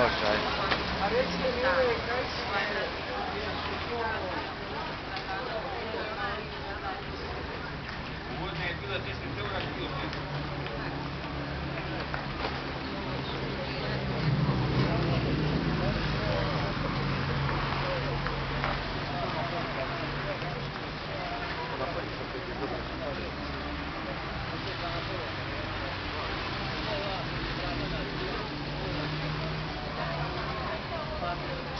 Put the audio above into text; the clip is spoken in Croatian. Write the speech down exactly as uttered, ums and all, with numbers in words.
loša. Uvodno je bilo deset eura kilo. Thank you.